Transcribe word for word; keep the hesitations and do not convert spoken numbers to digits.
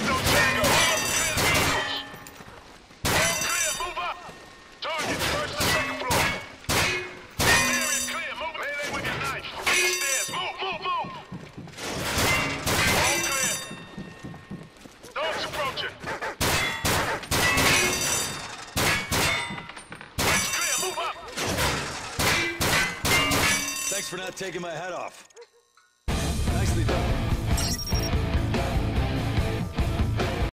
Tango. All clear, move up. Target, first and second floor. Area clear, move. Melee with your knife. Stairs, move, move, move. All clear. Dogs approaching. It's clear, move up. Thanks for not taking my head off.